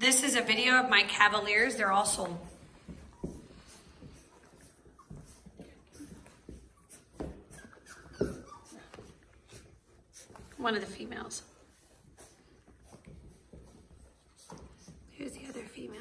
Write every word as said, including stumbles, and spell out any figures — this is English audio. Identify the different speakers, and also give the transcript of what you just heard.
Speaker 1: This is a video of my Cavaliers. They're all sold. One of the females. Here's the other female.